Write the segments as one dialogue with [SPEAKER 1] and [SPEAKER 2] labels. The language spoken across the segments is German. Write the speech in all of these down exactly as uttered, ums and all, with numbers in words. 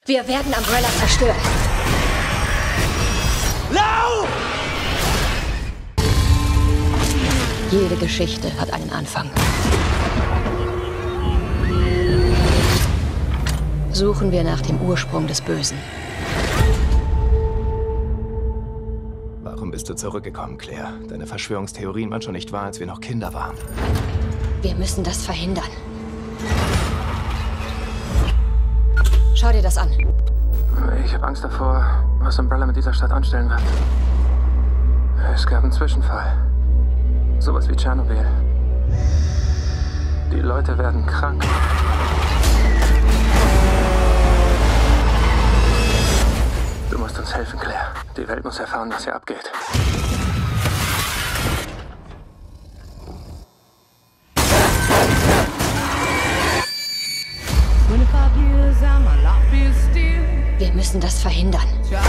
[SPEAKER 1] Wir werden Umbrella zerstören.
[SPEAKER 2] Lauf!
[SPEAKER 1] Jede Geschichte hat einen Anfang. Suchen wir nach dem Ursprung des Bösen.
[SPEAKER 2] Warum bist du zurückgekommen, Claire? Deine Verschwörungstheorien waren schon nicht wahr, als wir noch Kinder waren.
[SPEAKER 1] Wir müssen das verhindern. Schau dir das an.
[SPEAKER 3] Ich habe Angst davor, was Umbrella mit dieser Stadt anstellen wird. Es gab einen Zwischenfall. Sowas wie Tschernobyl. Die Leute werden krank. Du musst uns helfen, Claire. Die Welt muss erfahren, was hier abgeht.
[SPEAKER 1] Wir müssen das verhindern.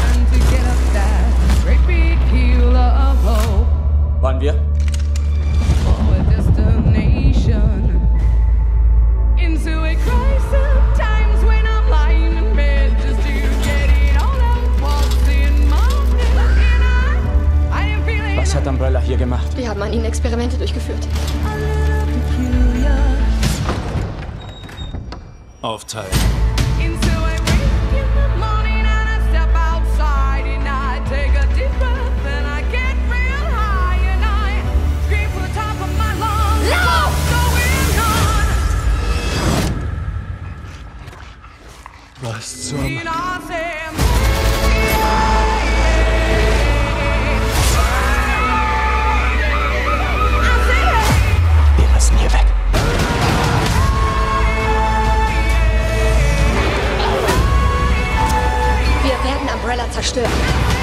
[SPEAKER 4] Wollen wir? Was hat Umbrella hier gemacht?
[SPEAKER 1] Wir haben an ihnen Experimente durchgeführt.
[SPEAKER 4] Aufteilen. Was zum...
[SPEAKER 2] Wir müssen hier weg.
[SPEAKER 1] Wir werden Umbrella zerstören.